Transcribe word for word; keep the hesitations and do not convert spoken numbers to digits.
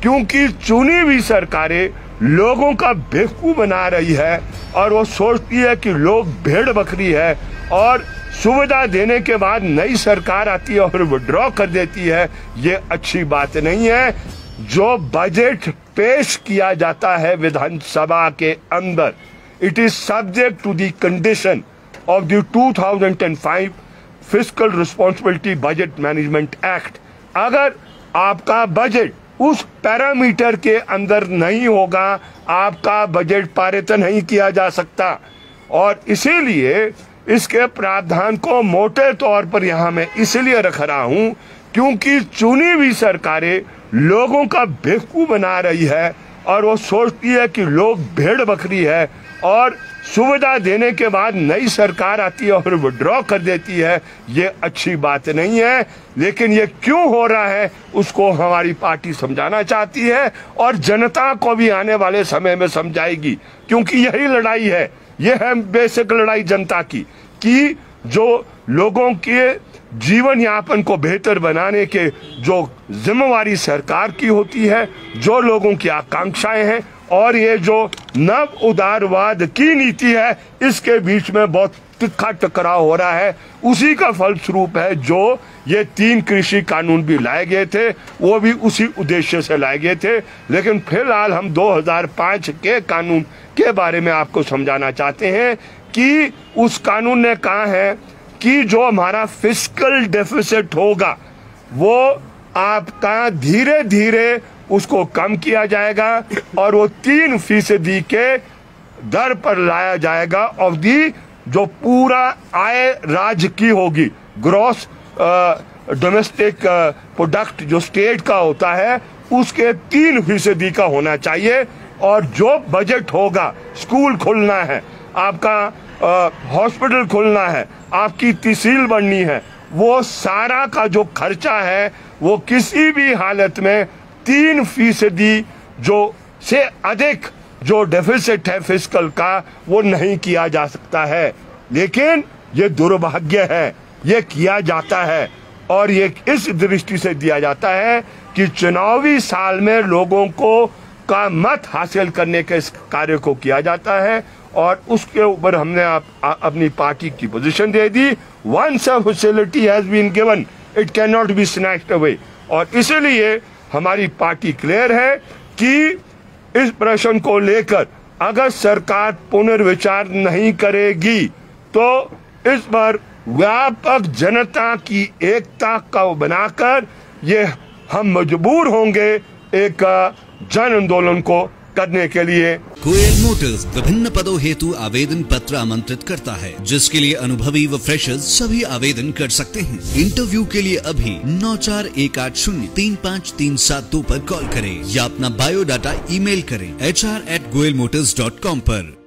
क्योंकि चुनी हुई सरकारें लोगों का बेवकूफ बना रही है और वो सोचती है कि लोग भेड़ बकरी है और सुविधा देने के बाद नई सरकार आती है और विड्रॉ कर देती है। ये अच्छी बात नहीं है। जो बजट पेश किया जाता है विधानसभा के अंदर, it is subject to the condition of the two thousand five fiscal responsibility budget management act. अगर आपका बजट उस पैरामीटर के अंदर नहीं होगा, आपका बजट पारित नहीं किया जा सकता। और इसीलिए इसके प्रावधान को मोटे तौर पर यहां मैं इसलिए रख रहा हूं क्योंकि चुनी हुई सरकारें लोगों का बेवकूफ बना रही है और वो सोचती है कि लोग भेड़ बकरी है और सुविधा देने के बाद नई सरकार आती है और विड्रॉ कर देती है। ये अच्छी बात नहीं है। लेकिन ये क्यों हो रहा है उसको हमारी पार्टी समझाना चाहती है और जनता को भी आने वाले समय में समझाएगी, क्योंकि यही लड़ाई है। ये है बेसिक लड़ाई जनता की कि जो लोगों के जीवन यापन को बेहतर बनाने के जो जिम्मेवारी सरकार की होती है, जो लोगों की आकांक्षाएं हैं और ये जो नव उदारवाद की नीति है, इसके बीच में बहुत तिखा टकराव हो रहा है। उसी का फलस्वरूप है जो ये तीन कृषि कानून भी लाए गए थे, वो भी उसी उद्देश्य से लाए गए थे। लेकिन फिलहाल हम दो हज़ार पाँच के कानून के बारे में आपको समझाना चाहते हैं कि उस कानून ने कहा है कि जो हमारा फिस्कल डेफिसिट होगा वो आपका धीरे धीरे उसको कम किया जाएगा और वो तीन फीसदी के दर पर लाया जाएगा ऑफ दी जो पूरा आय राज्य की होगी, ग्रॉस डोमेस्टिक प्रोडक्ट जो स्टेट का होता है उसके तीन फीसदी का होना चाहिए। और जो बजट होगा, स्कूल खुलना है, आपका हॉस्पिटल खुलना है, आपकी तहसील बननी है, वो सारा का जो खर्चा है वो किसी भी हालत में तीन फीसदी जो से अधिक जो डेफिसिट है फिस्कल का वो नहीं किया जा सकता है। लेकिन ये दुर्भाग्य है, ये किया जाता है और ये इस दृष्टि से दिया जाता है कि चुनावी साल में लोगों को का मत हासिल करने के इस कार्य को किया जाता है और उसके ऊपर हमने आप, आ, अपनी पार्टी की पोजीशन दे दी। Once a facility has been given it can not be snatched away. और इसलिए हमारी पार्टी क्लियर है कि इस प्रश्न को लेकर अगर सरकार पुनर्विचार नहीं करेगी तो इस पर व्यापक जनता की एकता का बनाकर ये हम मजबूर होंगे एक जन आंदोलन को करने के लिए। गोयल मोटर्स विभिन्न पदों हेतु आवेदन पत्र आमंत्रित करता है, जिसके लिए अनुभवी व फ्रेशर्स सभी आवेदन कर सकते हैं। इंटरव्यू के लिए अभी नौ चार एक आठ शून्य तीन पाँच तीन सात दो पर कॉल करें या अपना बायोडाटा ईमेल करें H R at Goyal motors dot com पर।